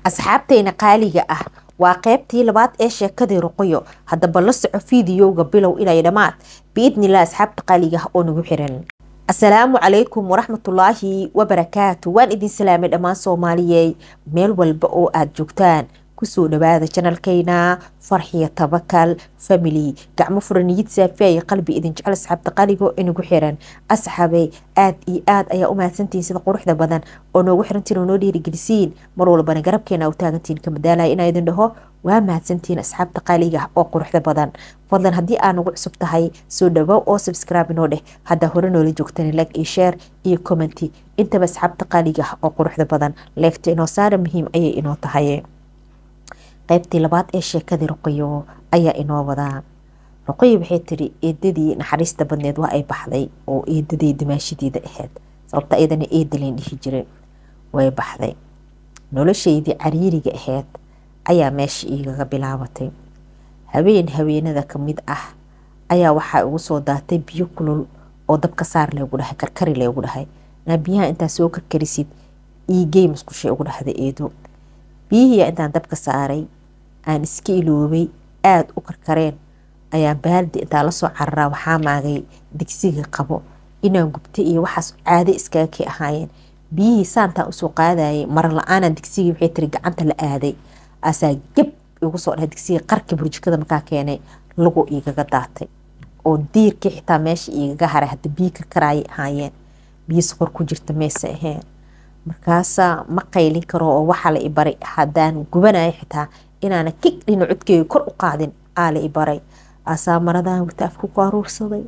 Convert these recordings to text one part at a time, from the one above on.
asxaabteena qaaliga ah waa qaybtii labaad ee sheekadii ruqyo. haddaba la soco fiidiyowga bilow ilaa dhammaad biidnillah asxaabta qaaliga ah oo nagu xiran. assalaamu calaykum waraxmatullaahi wabarakaatu. waan idin salaamay dhammaan soomaaliyey meel walba oo aad joogtaan. kusoo dhawaada janalkayna farxiya tabakal family. gacmo furaniyid saafiya qalbi idin jecel asxaabta qaaliga inagu xiran. asxaabay aad iyo aad ayaa u mahadsantihiin sida quruxda badan oo noogu xirantiin oo noo dhiirigelisiin mar walbana garabkeena u taagantiin ka madaalaya inaa idin dhaho waa mahadsantihiin asxaabta qaaliga oo quruxda badan. fadlan haddii aa nagu cusub tahay soo dhawow oo subscribe inoo dheh. haddaa hore noola joogtana like iyo share iyo commenti intaba asxaabta qaaliga oo quruxda badan leegta inoo saara muhiim ayay inoo tahay. qaybtii labaad ee sheekadii ruqyo ayaa inoo wadaa. ruqyo waxay tiri eedadii naxariista badneed waa ay baxday oo eedadii dimaashadeeda ahayd sababta iyadana eedalayn dhihi jiray way baxday. noloshaydii cariiriga ahayd ayaa meesha igaga bilaabatay. habeen haweenada ka mid ah ayaa waxaa ugu soo daatay biyo kulul oo dabka saar leegu dhahay karkari leegu dhahay. naa biyaha intaa soo karkarisid iigey musqushay ugu dhahda eedo. biyihiyaa intaan dabka saaray aan iska iloobay aada u karkareen ayaa baaldi intaa lasoo cararaa waxaa maagay digsiga qabo inaan gubtay iyo waxaas caade iskaga kii ahaayeen. biyihii saantaa usoo qaadayay mara la-aanaa digsigii waxay tiri gacanta la aaday asaa geb igu soo dhahay digsiga qarka burjikada markaa keenay lagu igaga daatay oo diirkii xitaa meesha igaga haray hadda biyi karkaraayay ahaayeen. biyi soqor ku jirta meesa aheen. markaasaa ma qaylin karo oo waxaa la ibaray haddaan gubanaya xitaa inaana kig dhina codkeyga kor u qaadin aa la ibaray. asaa maradan wata afku ku aruursaday.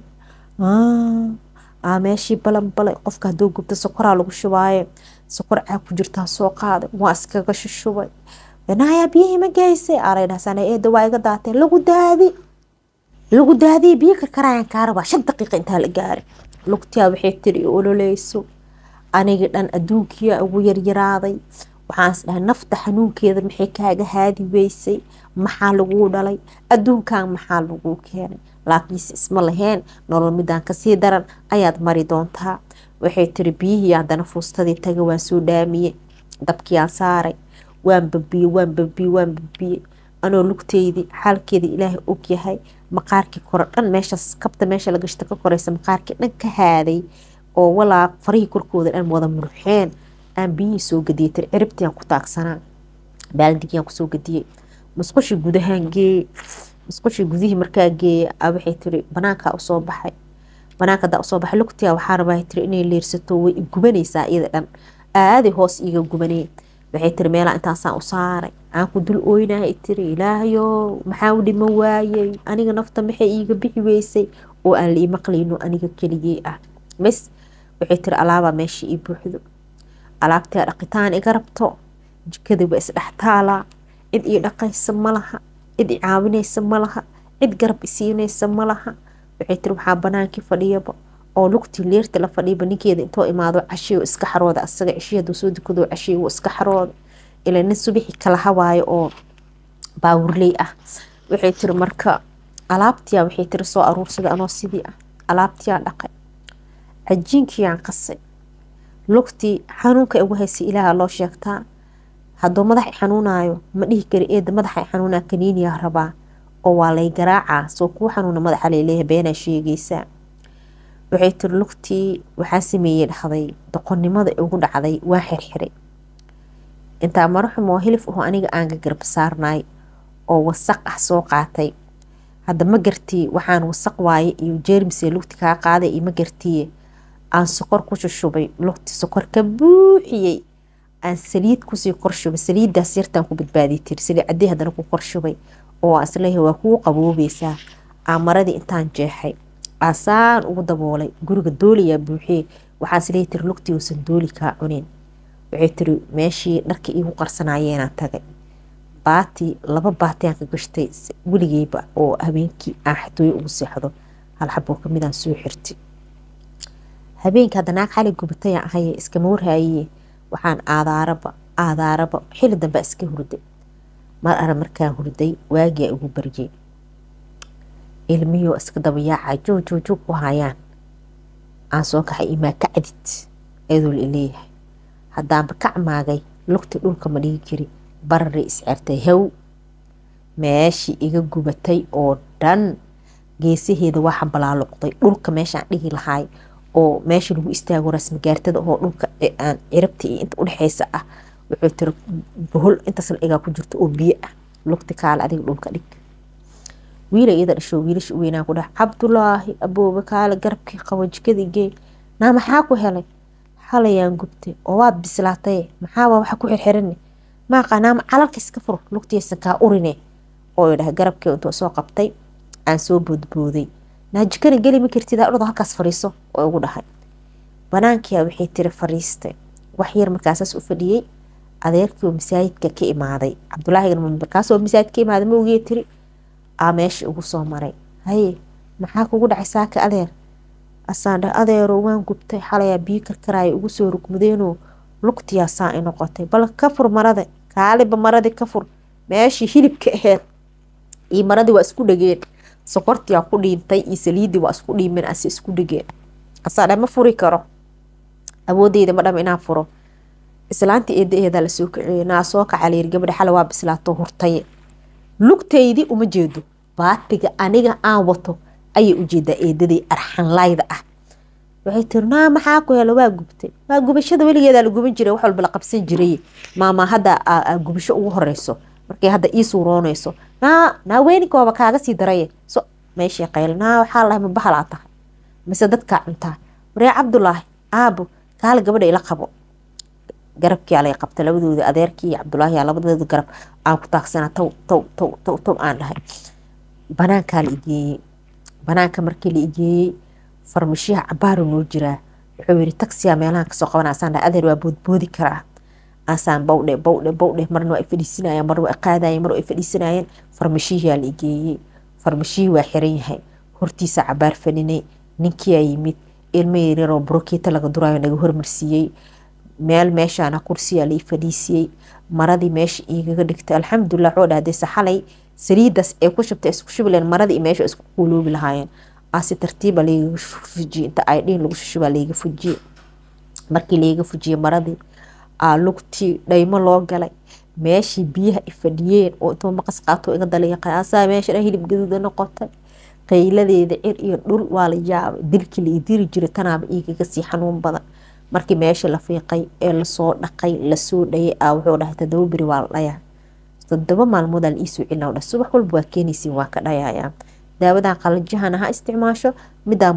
meeshii balanbalay qofka hadduu gubta sokoraa lagu shubaaye sokor caag ku jirtaa soo qaaday waa iskaga shushubay. naayaa biyihii ma geysay aalaydhahsana eeda waa iga daateen lagu daadiye biyo karkaraayan kaa rabaa 5 daqiiqa intaa la gaaray. lugtiyaa waxay tiri ololeyso anigii dhan adduunkiyaa ugu yaryaraaday. waxaan is dhahay nafta xanuunkeeda maxay kaaga haadi weysay, maxaa laguu dhalay, adduunkan maxaa laguu keenay. laakiinse isma laheen nolol midaan kasii daran ayaad mari doontaa. waxay tiri biyihii haddana fuustadii taga waan soo dhaamiyey dabkiyaan saaray waan babiyey anoo lugteydii xaalkeeda ilaahay og yahay. maqaarkii kore dhan meeshaas kabta meesha la gashta ka koraysa maqaarkii dhan ka haaday oo walaa farihii korkooda dhan wada muruxeen. aan biyihii soo gadiyey tiri ciribtiaan ku taagsanaa baaldigiyaan kusoo gadiyey. musqushii gudahaan geeye musqushii gudihii markaa geeye waxay tiri banaankaa usoo baxay. banaanka hadaa usoo baxay lugtiyaa waxaa rabaa tiri inay leersato way gubanaysaa iyada dhan aaday hoos iiga gubanee. waxay tiri meelaa intaasaan u saaray aan ku dul ooynahay tiri ilaahayo maxaa u dhima waayey aniga nafta maxay iiga bixi weysay oo aan la ii maqlayno aniga keligii ah. bas waxay tiri alaabaa meesha ii buuxdo alaabtaa dhaqitaan iga rabto jikada waa isdhex taalaa cid ii dhaqaysa ma laha cid i caawinaysa ma laha cid garab isiinaysa ma laha. waxay tiri waxaa banaankii fadhiyaba oo lugtii leerta la fadhiyaba ninkeeda intoo imaado cashiyo iska xarooda asaga cishii hadduu soo dukado cashiyo wuu iska xarooda ilaa nin subixi kala hawaayo oo baawurley ah. waxay tiri marka alaabtiyaa waxay tiri soo aruursada anoo sidii ah alaabtiyaa dhaqay cajiinkiyaan qasay. lugtii xanuunka ugu haysay ilaaha loo sheegtaa. hadduu madaxa xanuunayo ma dhihi kari eeda madaxa xanuunaa kaniiniyaa rabaa oo waa lay garaacaa soo kuu xanuuna madaxa laleeyahay beenaa sheegaysaa. waxay tiri lugtii waxaa sameeyey dhahday doqonnimada ugu dhacday waa xirxiray intaa maraxumoo hilif aho aniga aan gagarab saarnaay oo wasaq ah soo qaatay. hadda ma gartii waxaan wasaq waaye iyo jeermise lugti kaa qaaday iyo ma gartiye aan sokor ku shushubay lugti sokor ka buuxiyey aan saliid kusii korshubay. saliiddaas yartaan ku badbaadiyey tiri saliid caddii haddana ku korshubay oo aan isleeyahay waa kuu qaboobaysaa. aan maradii intaan jeexay aasaan ugu daboolay guriga dooliyaa buuxiyey. waxaan isleeyahay tiri lugtii uusan dooli kaa cunin. waxay tiri meeshii dharkii iigu qarsanayeenaan tagay baati 2 baatiyaan ka gashtay weligeyba oo habeenkii aan xatooyo ugu seexdo hal xaboo kamidaan soo xirtay. habeenka hadda naag xali gubatayaan ahaye iskama warhaaye waxaan aadaaraba xili dambe iska hurday. mar ara markaan hurday waagiyaa ugu baryay ilmiyoo iska dabayaaca joog u hayaan. aan soo kaxay imaa ka cadid iyadoo la leeyahay haddaanba kac maagay lugta dhulka ma dhigi kari barari iscertay haw meeshii iga gubatay oo dhan geesaheeda waa xambalaaluqday dhulka meeshaan dhihi lahaay oo meesha lagu istaago rasmi gaartada oo dhulka aan cirabta iyo inta udhexeysa ah wuxuu tiri bohol intaas la igaa ku jirto oo biyo ah lugti kaale adiga dhulka dhig wiila iyada dhasho wiilasha weynaa ku dhaha cabdulaahi abooba kaale garabkii qabo jikadii gee naa maxaa ku helay xalayaan gubtay oo waad bislaatay maxaa waxa ku xirxirane maaqa naama calalka iska fur lugtiisa kaa urine oo dhaha garabkii intuu soo qabtay aan soo boodbooday naa jikana geli ma kartid dhado halkaas fariiso oo ugu dhahay banaankiya waxay tiri fariistay wax yar markaasaas u fadhiyey adeerkii oo masaajidka ka imaaday cabdulaahi markaas oo masaajidka ka imaaday ma ogee tiri meesha ugu soo maray haye maxaa kugu dhacay saaka adeer asaan dhah adeero waan gubtay xalayaa biyo karkaraayo ugu soo rugmudeenoo lugtiyaa saa i noqotay bal ka fur marada kaaliba maradii ka fur meeshii hilibka aheed iyo maradii waa isku dhageen sokortiyaa ku dhiintay iyo saliidii waa isku dhiimeen ase isku dhageen asaan dhah ma furi karo awoodeyda ma dham inaan furo islaantii eedaheedaa lasoo kiciyey naa soo kacaleer gabadha xala waa bislaato hurtaye lugtaydii uma jeedo baatiga aniga aan wato ayay ujeedaa eedadii arxanlayda ah waxay tiri naa maxaa ku helo waa gubtay waa gubashada weligeedaa la guban jiray wax walba la qabsan jiray maama hadda gubasho ugu horeyso markay hadda ii suuroonayso naa weyninkooba kaaga sii daraye so meeshii qayl naa waxaa lahay ma bahalaa tahay mise dadkaa cuntaa waree cabdulaahi aabo kaala gabadha ila qabo garabkii alay qabta labadooda adeerkii iyo cabdulaahi labadooda garab aan ku taagsana taw aan dhahay banaankaa la igeeyey banaanka markii la igeeyey farmashiyaha cabaaru noo jiraa wuxuu yiri taksiya meelahan kasoo qaban asaan dhahay adeer waa boodboodi karaa asaan bawdhe marna waa fadhiisinayeen marna waa qaadayeen marna waa fadhiisinayeen farmashiyaa la igeeyey farmashihii waa xiran yahay hortiisa cabaar fadhinay ninkiyaa yimid ilmo yaryaroo brokeeta laga duraayo naga hormarsiiyey meel meeshaana kursiyaa lai fadhiisiyey maradii meesha igaga dhigtay alxamdulilah wuxuu dhaha dese xalay saliidaas ee ku shubtay isku shubileen maradii meesha isku kuuloobi lahaayeen asi tartiiba laygaga fujiyey inta ay dhiin lagu shushubaa layga fujiyey markii layga fujiyey maradii lugtii dhaymo loo galay meeshii biyaha i fadhiyeen oo intuu maqas qaato iga daliiqay asaa meesha dhan hilib gaduuda noqotay qayladeeda cir iyo dhul waa la yaabay dilkii la idiri jiray tanaaba igaga sii xanuun badan markii meesha la fiiqay ee lasoo dhaqay lasoo dhayay wuxuu dhahay 7 beri waa la dhayaa 7 maalmood la iisoo cilaa dha subax walba waa keenaysiin waa ka dhayayaa daawadan qalajahana ha isticmaasho midaan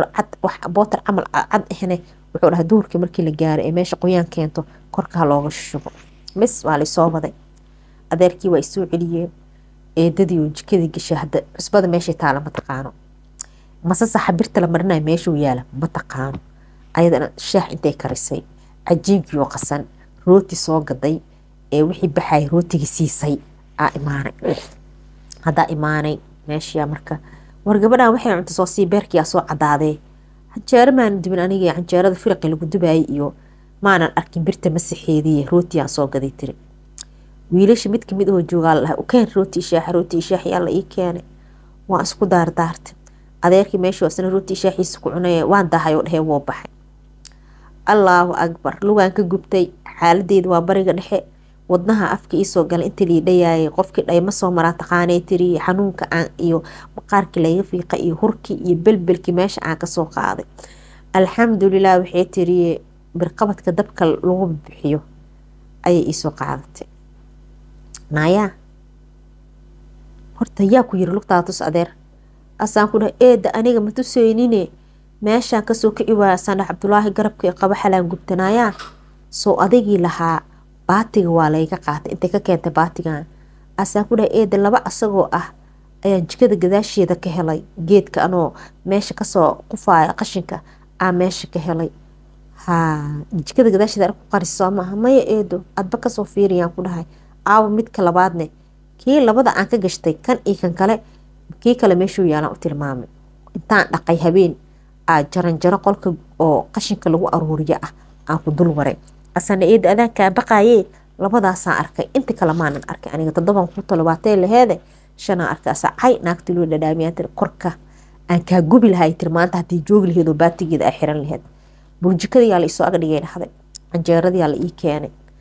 bootar camal cad ahne wuxuu dhahay duurkii markii la gaaro ee meesha qoyaan keento korka looga shubo mis waa la soo waday adeerkii waa isoo celiyeen eedadii oo jikadii gashay hadda cusbada meesha taala ma taqaano masasa xabirta la marinayo meeshuu yaala ma taqaano ayadana shaax intay karisay cajiibkii oo qasan rooti soo gaday ee wixii baxay rootiga siisay imaanay meesha marka war gabadhan waxay cunto soo sii beerkii soo cadaadee xanjeero maan dibin aniga xanjeerada firqi lagu dubayay iyo maanan arkin birta masaxeedii rooti soo gaday tiri wiilasha mid kamid oo joogaa la u keen rooti shaax yalla ii keenay waa isku daardaartay adeerkii meesha asna rooti shaaxiisa ku cunay waan dahay oo dhahay woo baxay allahu akbar lugaan ka gubtay xaaladeedu waa bariga dhexe wadnaha afka ii soo galay inta liidhayaayay qofkii dhayma soo maraa taqaanay tiri xanuunka aan iyo maqaarkii laga fiiqa iyo hurkii iyo belbelkii meesha aan kasoo qaaday alxamdulilah waxay tiri birqabadka dabka lagu bixiyo ayay iisoo qaadatay naayaa horta yaa ku yiri lugtaa tus adeer asaan ku dhahay eeda aniga ma tuseynine meeshaan kasoo kici waaya asaan dhahay cabdulaahi garabka qaba xalaan gubtanaayaa soo adigii lahaa baatiga waa layga qaatay intay ka keentay baatigan asaan ku dhahay eeda laba asagoo ah ayaan jikada gadaasheeda ka helay geedka anoo meesha kasoo qufaaya qashinka meesha ka helay jikada gadaasheeda ku qarisoo maaha maya eedo adba kasoo fiiriyaan ku dhahay aawo midka labaadne kii labada aan ka gashtay kan iyo kan kale kii kale meeshuu yaalaan u tilmaamay intaan dhaqay habeen jaranjaro qolka oo qashinka lagu aruuriyo aan ku dul waray asana eeda adaankaa baqaayee labadaasaan arkay inta kale maanan arkay aniga 7 ku talobaatee laheede 5 arkay asacay naagti loo dhadhaamiyaan tir korka aan kaa gubi lahay tir maanta haddii joogi laheed oo baatigeeda ay xiran laheed burjikada yaa la isoo aga dhigay dhahday canjeeradii yaa la ii keenay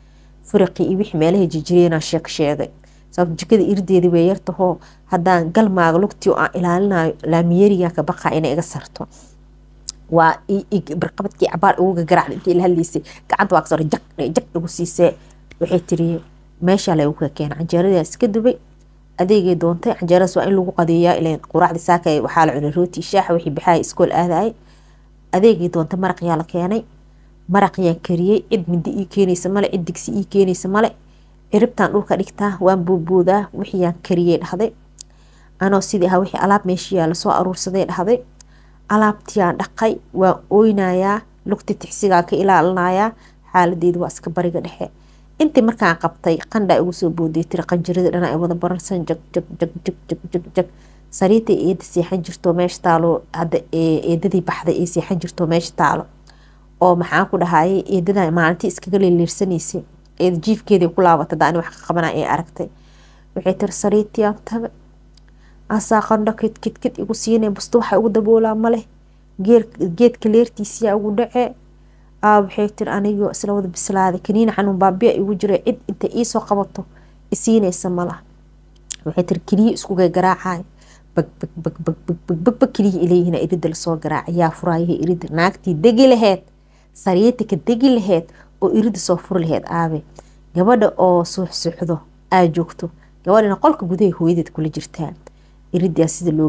furaqii iyo wixii meelaha jijireena sheegay sabab jikada irdeedii way yartaho haddaan galmaaga lugtii oo aan ilaalinayo laamiyeriga ka baqa inay iga sarto waa barqabadkii cabaar uga garaac intii la hadlaysay gacanta waa ka soo jag ugu siisay waxay tiri meesha la ugu keenay canjeerada iska dubay adeegay doontay canjeeradaas waa in lagu qadeeyaa ileen quraacdi saakay waxaa la cunay rooti shaax wixii bixay iskool aadaay adeegay doontay maraq yaa la keenay maraq yaa kariyay cid mindi ii keenaysa male cid digsi ii keenaysa male ciribtaan dhulka dhigtaa waan buubuudaa wixii yaan kariyay dhahday anoo sidii ahaa wixii alaab meeshii yaa lasoo aruursaday dhahday alaabtiyaan dhaqay waan ooynayaa lugti tixsigaa ka ilaalinayaa xaaladeedu waa iska bariga dhexe intii markaan qabtay qandhaa igu soo boodiyay tiri qanjirada dhanaa ay wada baransan jag sariita eeda seexan jirto meesha taalo hadda eedadii baxday ee seexan jirto meesha taalo oo maxaan ku dhahayay eedada maalintii iskaga leeliirsanaysay eeda jiifkeedii ku laabatay daani wax ka qabanaa ee aragtay waxay tiri sariitiyaan taga asaa qandho kid igu siinay busto waxa ugu daboolaa male geedka leertiisiyaa ugu dhacee waxay tiri anigoo isla wada bislaaday kaniina xanuun baabiya igu jira cid inta iisoo qabato isiinaysa malaha waxay tiri keliya iskuga garaacay bag keliya ilayhina irida lasoo garaacay yaa furaayaha irida naagtii degi laheyd sariita ka degi laheyd oo irida soo furi laheyd aabe gabadha oo suuxsuuxdo aa joogto gabadhana qolka gudaha hooyadeed kula jirtaa iridaa sida loo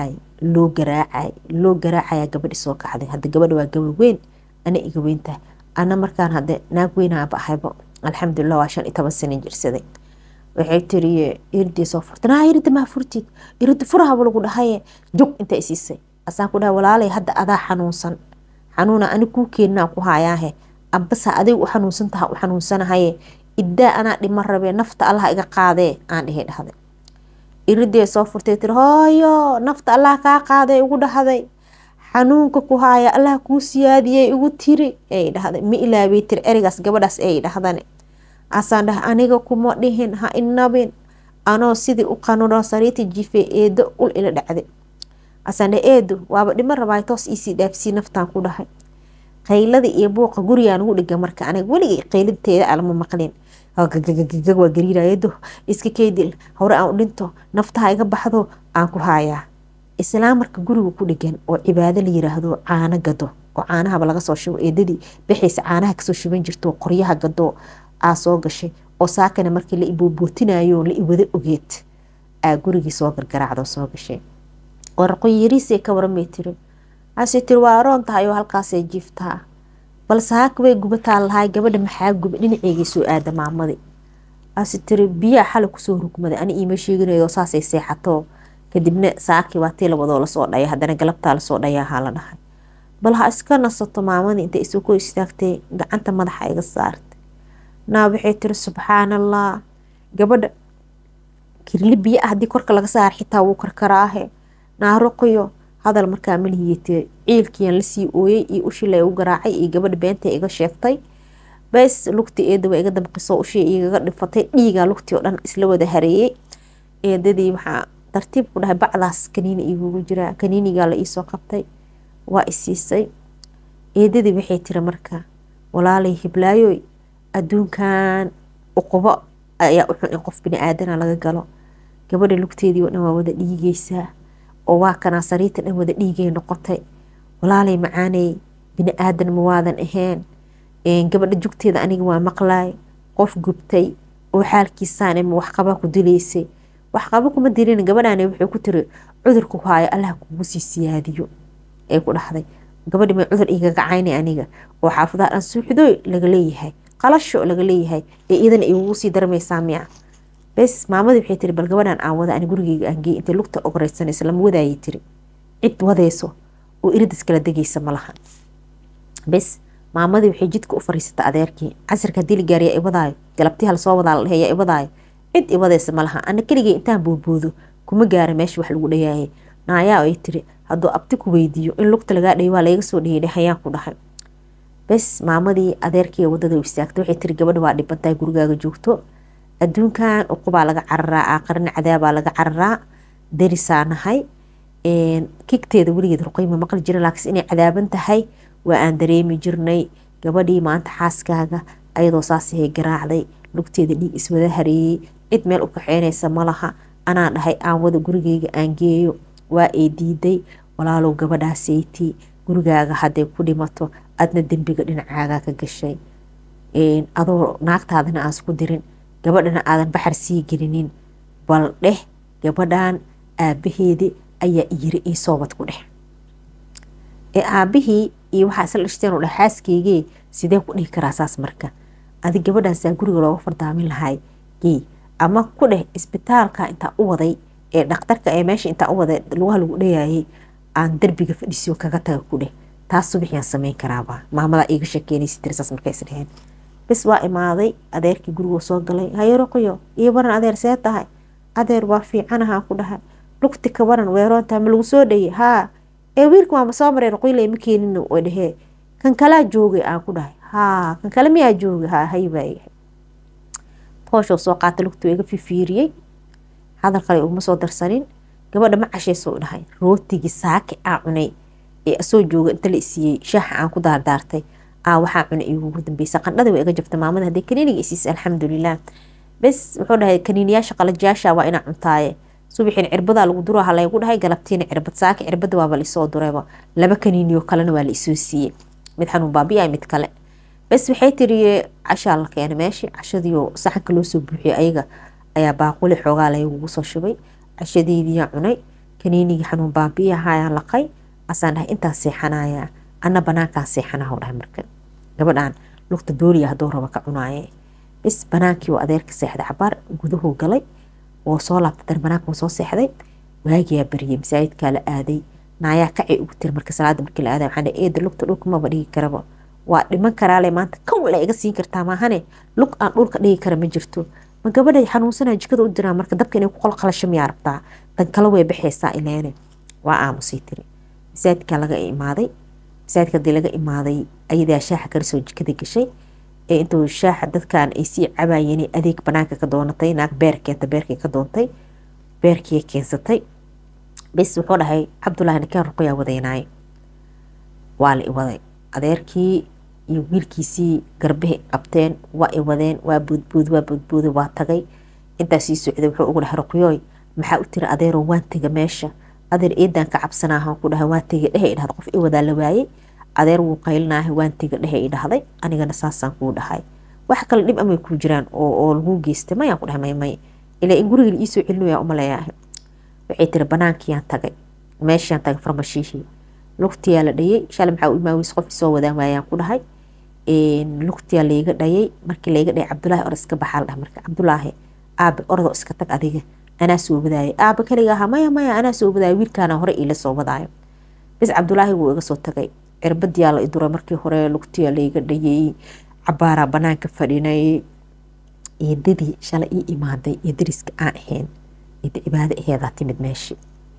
garaacaya gabadhi soo kacday hadda gabadha waa gabadh weyn ana iga weyntahay ana markaan hadde naag weynaaba ahayba alxamdulilah waa 15 sano jirsaday waxay tiri iridii soo furtay irida ma furtid irida furaha lagu dhahay jog inta isiisay asaan ku dhahay walaalay hadda adaa xanuunsan xanuuna ani ku keenna ku hayaahe abasa aday u xanuunsanahay iddaa ana dhima rabee nafta Allah iga qaadee aan dhahday iridii soo furtay tiri hooyo nafta Allah ka qaaday ugu dhahday xanuunka ku haya Allah ku siyaadiyay ugu tiri ay dhahday ma ilaabay tiri erigaas gabadhaas ay dhahdane asaan dhah aniga kuma dhihin ha inabin anoo sidii u qanuno sariiti jiifay eedo ul ila dhacday asaan dhah eedo waaba dhima rabay toos isi dhaafsi naftaan ku dhahay qaylada iyo buuqa gurigaan ugu dhiga marka aniga waliga qaylidteeda alma maqlin waa gariiraydo iska keydil hore aan u dhinto naftaha iga baxdo aan ku hayaa islaam marka guriga ku dhigan oo cibaado la yiraahdo caano gado oo caanaha laga soo shubo eedadii bixaysa caanaha ka soo shuban jirto qoryaha gado aa soo gashay oo saakana markii la iboobotinayo la iwada ogeed aa gurigii soo gargaraacdo soo gashay warqo yariisay ka waramay tiri asii tiri waa roon tahay oo halkaas ay jiiftaa balse haak way gubataa lahay gabadha maxaa gub dhinaceygii soo aada maamadii asii tiri biyaa xal ku soo rugmaday ani iima sheeginayo saasay seexato kadibna saaki waa tii labadoo la soo dhaya haddana galabtaa la soo dhayaa la dhahay bal ha iska nasato maamadii inta isoo ku istaagtay gacanta madaxa iga saartay naa waxay tiri subxaanallah gabadha kirli biyo haddii korka laga saar xitaa wuu karkaraahe naa ruqiyo hadal markaa maliyatay ciilkiyan la sii ooyay iyo ushilay u garaacay iyo gabadha beenta iga sheegtay bas lugti eeda waa iga damqiso ushii igaga dhifatay dhiiga lugti oo dhan isla wada hareeyay eedadii waxaa tartiib ku dhahay bacdaas kaniini igu jira kaniiniga la isoo qabtay waa isiisay eedadii waxay tiri marka walaalay hiblaayoy adduunkan uqubo ayaa u xun in qof bini aadana laga galo gabadha lugteedii oo dhan waa wada dhiigaysaa oo waa kana sariita dhan wada dhiigay noqotay walaalay macaanay bini aadan ma waadan ahayn gabadha jugteeda aniga waa maqlaay qof gubtay oo xaalkiisaan ma wax qaba ku dilaysay wax qaba kuma dilin gabadhaani wuxuu ku tiri cudurku haayo Allah kugu sii siyaadiyo ay ku dhaxday gabadhi ma cudur iga gacaynay aniga oo xaafadaha aan suuxdooy laga leeyahay qalasho laga leeyahay ee iidan igu sii darmaysaa miya bas maamadii waxay tiri bal gabadhan aan wada ani gurigeyga aan geey inta lugta ogoreysanaysa lama wadaayay tiri cid wadayso oo iridis kala degaysa malaha bas maamadii waxay jidka u fariisatay adeerkii casirka dili gaariya ibadaayo galabtii hal soo wadaa la dhahay ibadaayo cid ibadaysa malaha ana keligay intaan booboodo kuma gaara meesha wax lagu dhayaayay naayaa ay tiri hadduu abti ku weydiiyo in lugta lagaa dhayo waa laga soo dhayay hayaan ku dhahay bas maamadii adeerkii wadada u istaagtay waxay tiri gabadha waa dhibantahay gurigaaga joogto adduunkan uqubaa laga cararaa aakhirna cadaabaa laga cararaa darisaa nahay kigteeda weligeed ruqayma maqli jirin laakiin inay cadaaban tahay waa aan dareemi jirnay gabadhii maanta xaaskaaga ayadoo saasay garaacday lugteeda dhiig iswada hareeyey cid meel u kaxeynaysa malaha anaa dhahay aan wada gurigeyga aan geeyo waa ay diiday walaalow gabadhaasayti gurigaaga hadday ku dhimato adna dembiga dhinacaagaa ka gashay adoo naagtaadana aan isku dirin gabadhana aadan baxar sii gelinin bal dheh gabadhan aabaheedi ayaa iyiri ii soobad ku dheh aabihii iyo waxaa isla dhashteen oo dheh xaaskeyge sidee ku dhihi karaa saas marka adig gabadhaasaa guriga looga fardaamin lahay gey ama ku dheh isbitaalka intaa u waday ee dhakhtarka ee meesha intaa u waday lugaha lagu dhayayay aan derbiga fadhisiyo kaga taga ku dheh taas subaxiyaan samayn karaaba maamada iiga sheekeynaysa tiri saas markay is dheheen bes waa imaaday adeerkii gurigoo soo galay hayaroqyo iyo baran adeer see tahay adeer waa fiicanahaa ku dhahay lugti ka baran weeroontaa ma lagu soo dhayay haa wiilka waama soo mareen qoyley ma keenin way dhehee kan kalaa joogay aan ku dhahay haa kan kale miyaa joogay haa haybaa tooshoo soo qaata lugtu iga fifiiriyey hadal kale uguma soo darsanin gabadha ma casheysoo dhahay rootigii saaki aa cunay ee asoo jooga inta la isiiyey shaaxa aan ku daardaartay waxaa cunay igugu dambeysa qandhadii waa iga jabta maamada hadday kaniiniga isiisa alxamdulilah bes wuxuu dhahay kaniiniyaasha qalajaasha waa inaa cuntaaye subaxiin cirbadaa lagu duro ha laygu dhahay galabtiina cirbad saaki cirbada waaba laisoo durayba laba kaniiniyo kalena waa la isoo siiyey mid xanuun baabiya mid kale bes waxay tiri cashaa la keenay meeshii cashadiioo saxanka loo soo buuxiyey ayaga ayaa baaquli xoogaa laygugu soo shubay cashadeediyaa cunay kaniinigii xanuun baabiya ahaayaan laqay asaan dhahay intaan seexanayaa ana banaankaan seexanaha dhahay marka gabadhaan lugta dooliya hadduu raba ka cunaaye bes banaankii oo adeerka seexday cabaar guduhuu galay oo soo laabtay dar banaanka soo seexday waagiyaa bariyey masaajidkaa la aaday naayaa kacay ugu tiri marka salaada markii la aaday waxaan dhahay eeda lugta dhulka maba dhigi karaba waa dhiman karaale maanta kow la iga siin kartaa maahane lug aan dhulka dhigi kara ma jirto ma gabadhay xanuunsanaa jikada u diraa marka dabka inay ku qolqalasho miyaa rabtaa dan kale way baxaysaa ileene waa aamusay tiri masaajidkaa laga imaaday masaajidka hadii laga imaaday ayadaa shaaxa karisoo jikada gashay intuu shaaxa dadkan ay sii cabaayeen adeeg banaanka ka doonatay naag beerkeenta beerkay ka doontay beerkii keensatay bes wuxuu dhahay cabdullaahi ninkaan ruqyaa wadaynaayo waa la i waday adeerkii iyo wiilkiisii garbahay qabteen waa i wadeen waa boodbooday waa tagay intaas sii socday wuxuu ugu dhahay ruqyooy maxaa u tiri adeeroo waan tega meesha adeer eedaan ka cabsanaahan ku dhahay waan tega dhehe i dhahda qof i wadaa la waayey adeer wuu qaylinaahay waan tega dhehe i dhahday anigana saasaan kuu dhahay wax kale dhib amay kuu jiraan oo lagu geystay mayaan ku dhahay may ilaa in guriga la iisoo celinayaa umaleeyaa waxay tiri banaankiyaan tagay meeshaan tagay farmashiihii lugtiyaa la dhayay shalay maxaa u imaaweys qof isoo wadaan waayaan ku dhahay lugtiyaa layga dhayay markii layga dhayay cabdulaahi or iska baxaa la dhahay marka cabdulaahi aabe orodoo iska tag adiga anaa soo wadaayay aabe kaliga ahaa maya anaa soo wadaayo wiilkaana hore iila soo wadaayo bis cabdulaahi wuu iga soo tagay cirbadiyaa la iduray markii hore lugtiyaa layga dhayay cabaaraa banaanka fadhinay eedadii shalay ii imaaday ee dariska aan ahayn eeda cibaado aheedaa timid meeshii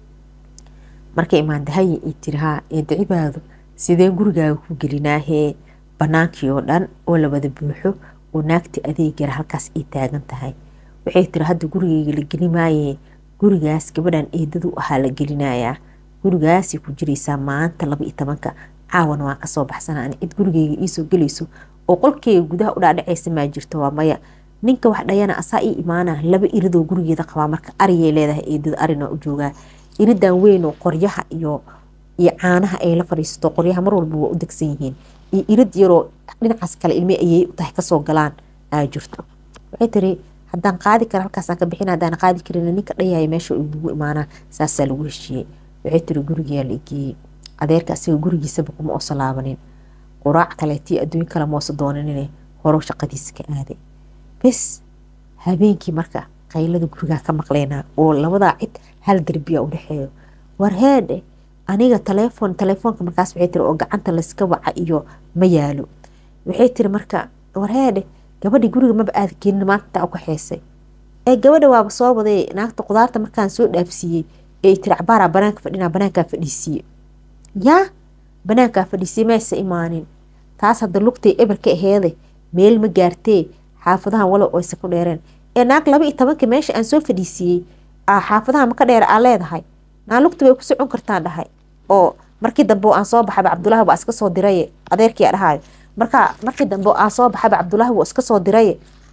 markay imaanday haye ii tiri haa eeda cibaado sidee gurigaaga ku gelinaahee banaankii oo dhan oo la wada buuxo oo naagtii adeegara halkaas ii taagan tahay waxay tiri hadda gurigeyga la geli maayee gurigaas gabadhan eedadu ahaa la gelinayaa gurigaasay ku jiraysaa maanta 12 caawana waan kasoo baxsanaa ani cid gurigeyga iisoo gelayso oo qolkeyga gudaha u dhaadhacaysa maa jirto waa maya ninka wax dhayana asaa ii imaana 2 iridoo gurigeeda qabaa marka ariyay leedahay eedada arina u joogaa iridan weyn oo qoryaha iyo caanaha ay la fadhiisato qoryaha mar walba waa u degsan yihiin iyo irid yaroo dhinacaas kale ilmi ayay u tahay kasoo galaan aa jirto waxay tiri haddaan qaadi kara halkaasaan ka bixin haddaan qaadi karin ninka dhayaya meesha ugu imaanaa saasaa lagu heshiiyey waxay tiri gurigiyaa la igeeyey adeerka asaga gurigiisaba kuma oosa laabanin quraac kaleetii adduun kale moosa doonanine horo shaqadiisa ka aaday bes habeenkii marka qaylada gurigaa ka maqleynaa oo labadaa cid hal derbiya u dhexeeyo war heedhe aniga telefoonka markaas waxay tiri oo gacanta layska waca iyo ma yaalo waxay tiri marka war heedhe gabadhii guriga maba aada keenin maanta u kaxeysay gabadha waaba soo waday naagta qudaarta markaan soo dhaafsiiyey ee tiri cabaaraa banaanka fadhinaa banaankaa fadhiisiiye yaa banaankaa fadhiisiye maysa imaanin taas hadda lugtay eberka aheede meel ma gaartee xaafadahan walow oysa ku dheereen naag 12 meesha aan soo fadhiisiiyey xaafadaha maka dheer aa leedahay naa lugta bay ku socon kartaan dhahay oo markii dambe aan soo baxayba cabdulaahi waa iska soo diray adeerkii dhahayo markii dambe aan soo baxayba cabdulaahi waa iska soo diray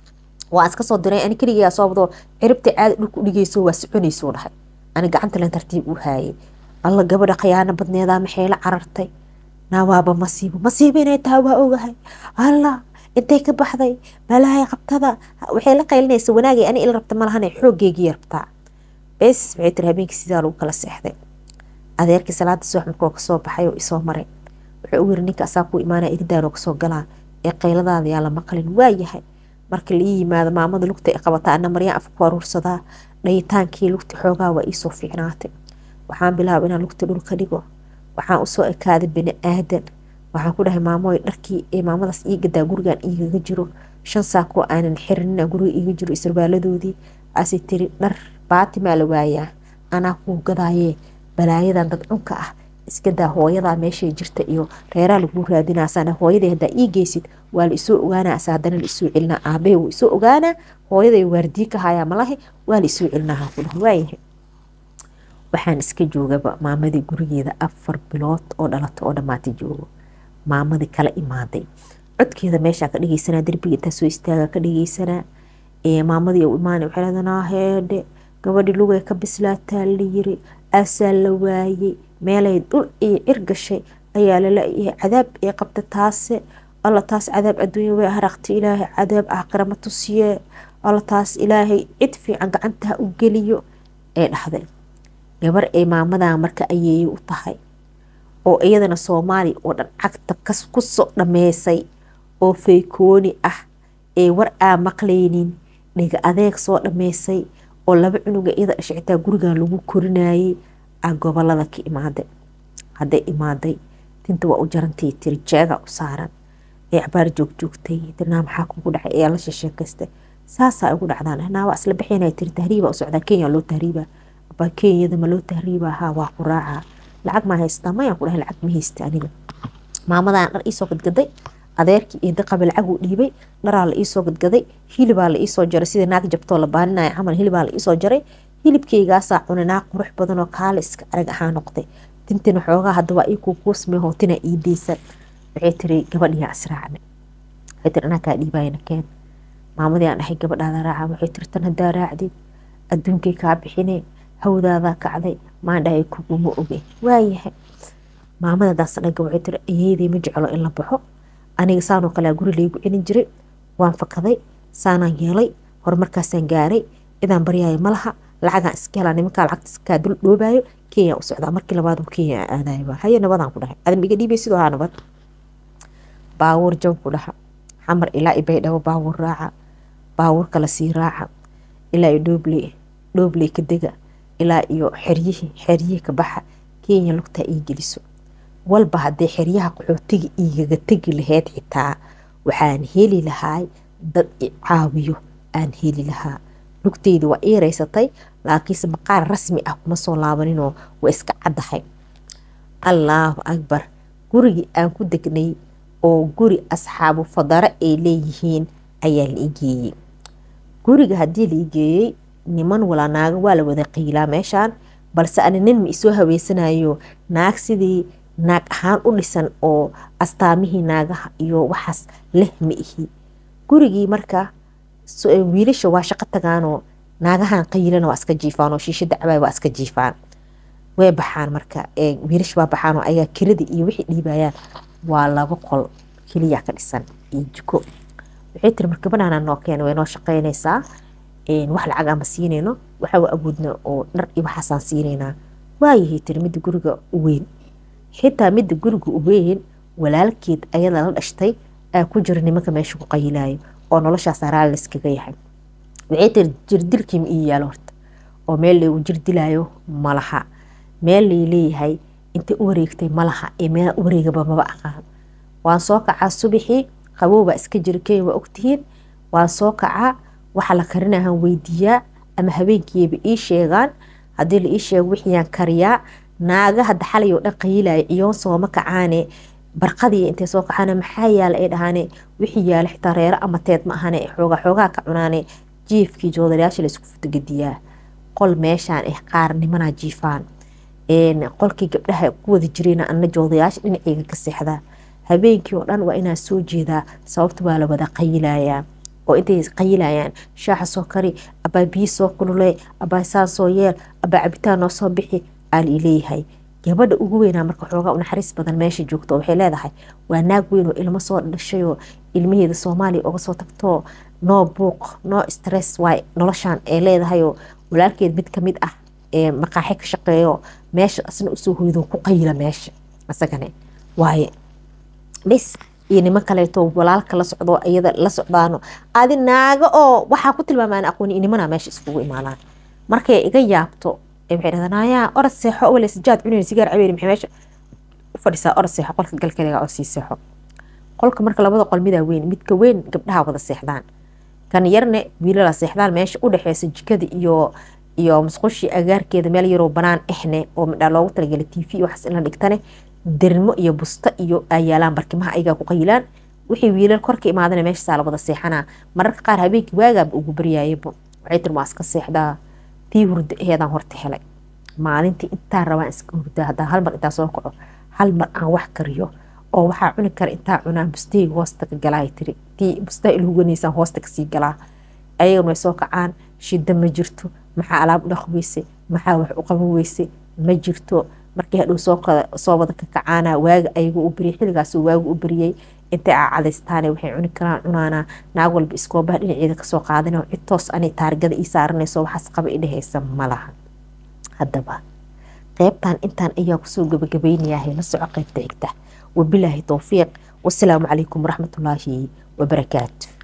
waa iska soo diray ani kaliya soo wado ciribta aad dhulku dhigayso waa soconayso dhahay ani gacanta leen tartiib u haayay alla gabadha khiyaano badneeda maxay la carartay nawaaba masiibo inay tahay waa ogahay alla intay ka baxday balaahay qabtada waxay la qaylinaysa wanaagay ani ila rabta malahan xooggeygii rabtaa bes waxay tiri habeenkii sidaa lagu kala seexday adeerkii salaada subax markuu ka soo baxay oo isoo maray wuxuu u yiri ninka asaa ku imaanaya iridaanoo kasoo galaa ee qayladaada yaa la maqlin waa yahay marka la ii yimaado maamada lugta ay qabataa ana maryaan afka ku aruursadaa dhayitaankii lugta xoogaa waa iisoo fiicnaatay waxaan bilaabay inaan lugta dhulka dhigo waxaan usoo ekaaday bini aadan waxaan ku dhahay maamooy dharkii ee maamadaas ii gadaa gurigan igaga jiro 5 saakoo aanan xirin guriga iiga jiro isarbaaladoodii asi tiri dhar baatimaa la waayaa anaa kuu gadaayee balaayadan dad cunka ah iska daa hooyadaa meeshay jirta iyo reeraa lagu raadinaasana hooyaday haddaa ii geysid waa la isoo ogaanaa asa haddana la isoo celinaa aabbahe wuu isoo ogaanaa hooyaday waardii ka hayaa malahi waa la isoo celinaa haa ku dhahay waayahay waxaan iska joogaba maamadii gurigeeda 4 bilood oo dhalata oo dhammaatay joogo maamadii kala imaaday codkeeda meeshaa ka dhegeysanaa derbiga intaa soo istaaga ka dhegeysanaa maamadii u imaanay waxay leedanaa heedhe gabadhi lugay ka bislaataa la yiri asaa la waayey meelay dhul iyo cir gashay ayaa lala-yahay cadaab ee qabta taase alla taas cadaab adduunya way haraqti ilaahay cadaab aakhira ma tusiye alla taas ilaahay cid fiican gacantaha u geliyo ee dhahday gabar ay maamadaa marka ayeeyay u tahay oo iyadana Soomaali oo dhan cagta ku soo dhameysay oo feekooni ah ee war aan maqlaynin dhiga adeeg soo dhameysay oo laba cunuga iyada dhashitaa gurigan lagu korinayay aan gobolada ka imaaday haday imaaday tinta waa u jarantay tiri jeega u saaran ee cabaar joogtay dirna maxaa kugu dhacay ee la sheekaystay saasa ugu dhacdaan anaa waa isla bixinay tiri tahriiba u socda Kenya loo tahriiba ba Kenya ma loo tahriiba ha waa quraaca lacag ma haysta ma yaan ku dhahay lacag ma haysta aniga maamadan dhar isoo gadgaday adeerkii iyo daqab lacag u dhiibay dharaa la isoo gadgaday hilibaa la isoo jaray sida naag jabtoo la baaninay camal hilibaa la isoo jaray hilibkeygaasa cunanaa qurux badan oo kaale iska arag ahaan noqday tintina xoogaa hadda waa ii kuusmay hootina ii deysan waxay tiri gabadhiyaa israacnay waxay tiri anaa kaa dhiibayna keen maamadii aan dhahay gabadhaada raaca waxay tiri tan haddaa raacdid adduunkay kaa bixinee hawdaadaa kacday maan dhahay kuguma oge waayahay maamada daasanaga waxay tiri ayeeday ma jeclo in la baxo aniga saanoo kalea guri laygu celin jiray waan fakaday saanaan yeelay horumarkaasaan gaaray idaan baryaayo malaha lacagaan iska helaa nimankaa lacagta iskaa dul dhoobayo Kenya u socdaa markii labaad Kenya aadayo haye nabadaan ku dhahay adam iga dhiibay sidoo haa nabad baawur joog ku dhaha xamar ilaa ibay dhawo baawur raaca baawur kala sii raaca ilaa iyo dhoobley ka dega ilaa iyo xeryihi ka baxa Kenya lugta ii geliso walba hadday xeryaha qaxootiga igaga tegi lahayd xitaa waxaan heli lahaa dad i caawiyo aan heli lahaa lugteyda waa ii raysatay laakiinse maqaar rasmi ah kuma soo laabaninoo waa iska caddahay allaahu akbar gurigii aan ku degnay oo guri asxaabu fadara ay leeyihiin ayaa la igeeyey guriga haddii la igeeyey niman walaa naaga waa la wada qiilaa meeshaan balse ani nin ma isoo haweysanayo naag sidii naag ahaan u dhisan oo astaamihii naagaha iyo waxaas leh ma ihi gurigii marka wiilasha waa shaqo tagaanoo naagahan qaylana waa iska jiifaan oo shiishada cabaay waa iska jiifaan way baxaan marka wiilasha waa baxaan oo ayaa kirada iyo wixii dhiibayaan waa 2 qol kaliya ka dhisan iyo jiko waxay tiri marka banaana noo keen way noo shaqeynaysaa wax lacag ama siinayno waxa uu awoodna oo dhar iyo waxaasaan siinaynaa waayahay tiri midda guriga weyn xitaa midda guriga weyn walaalkeed ayada la dhashtay ku jira nimanka meesha ku qaylayo oo noloshaas raal iskaga yahay waxay tiri jirdilkii ma ii yaalo horta oo meel lagu jirdilayo malaha meel leeyahay inta u wareegtay malaha ee meel u wareegaba maba aqaan waan soo kacaa subaxii qabowba iska jirkay waa ogtihiin waan soo kacaa waxa la karinahan weydiiyaa ama habeenkiiba ii sheegaan haddii la ii sheego wixiyaan kariyaa naaga hadda xalay oo dhan qaylaya iyoon sooma kacaane barqadii intay soo kaxana maxaa yaala ay dhahaane wixii yaala xitaa reero ama teed ma ahane xoogaa ka cunaane jiifkii joodarayaasha la isku futagadiyaa qol meeshaan qaar nimanaa jiifaan qolkii gabdhaha ku wada jireen anna joodarayaasha dhinacayga ka seexdaa habeenkii oo dhan waa inaan soo jeedaa sababta waa la wada qaylayaa oo intay qayilayaan shaaxa soo kari abaa biyo soo kulule abaa saa soo yeel abaa cabitaan noo soo bixi aal ileeyahay gabadha ugu weynaa marka xoogaa u naxariis badan meesha joogto waxay leedahay waa naag weyn oo ilmo soo dhashayoo ilmaheeda Soomaaliya uga soo tagto noo buuq noo stress waay noloshaan ay leedahayoo walaalkeed mid kamid ah ee maqaaxi ka shaqeeyo meesha asna usoo hoydo ku qayla meesha asagane waaye bis iyo niman kaleeto walaalka la socdo iyada la socdaano aadi naaga oo waxaa ku tilmaamaan aqooni inimana meesha iskugu imaadaan markay iga yaabto waxay dhahdaan orod seexo wala sijaad cunay sigaar cabeeri maxay meesha u fadhisaa orod seexo qolka galkaliga oo sii seexo qolka marka labada qol mida weyn midka weyn gabdhaha wada seexdaan kan yarne wiilala seexdaan meesha u dhaxeysa jikada iyo musqushi agaarkeeda meel yaroo banaan ehne oo midha loogu talagalay TV waxas in la dhigtane dermo iyo busta iyo ayaalaan barkimaha ayaga ku qayilaan wixii wiilal korka imaadana meesha saa la wada seexana mararka qaar habeenkii waagaaba ugu baryaayeen waxay tir maaska seexdaa tii hurda eedan horta helay maalintii intaa rabaan iska hurdaa hadaa hal mar intaa soo kaco hal mar aan wax kariyo oo waxaa cuni kara intaa cunaan bustayga hoosta ka galaa tiri tii bustaa ilhuganaysan hoosta kasii galaa ayagana way soo kacaan shida ma jirto maxaa alaab u dhaqweyse maxaa wax u qaban weyse ma jirto markii hadhow soo wada ka kacaana waaga ayagu u bariyay xilligaas waagu u bariyay intay cadaystaan waxay cuni karaan cunaana naag walba iskoobaha dhinaceeda kasoo qaadanoo cid toos anay taargada ii saaranayso waxaas qaba i dhehaysa malaha haddaba qaybtan intaan ayaa kusoo gabagabaynayaa la soco qaybta xigta wabilaahi towfiiq wasalaamu calaykum waraxmatullaahi wabarakaatu